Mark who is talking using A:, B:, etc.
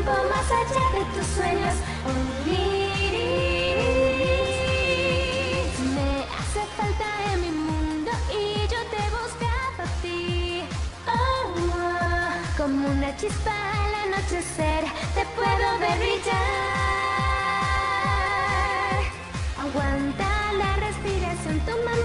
A: tiempo más allá de tus sueños. Un iris me hace falta en mi mundo y yo te buscaba a ti. Oh, oh, como una chispa al anochecer, te puedo ver brillar. Aguanta la respiración, toma